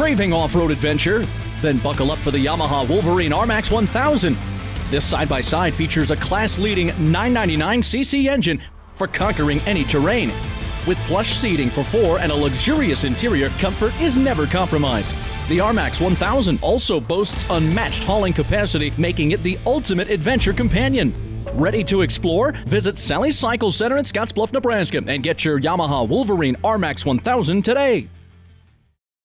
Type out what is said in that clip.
Craving off-road adventure? Then buckle up for the Yamaha Wolverine RMAX 1000. This side-by-side features a class-leading 999cc engine for conquering any terrain. With plush seating for four and a luxurious interior, comfort is never compromised. The RMAX 1000 also boasts unmatched hauling capacity, making it the ultimate adventure companion. Ready to explore? Visit Cellis Cycle Center in Scottsbluff, Nebraska and get your Yamaha Wolverine RMAX 1000 today.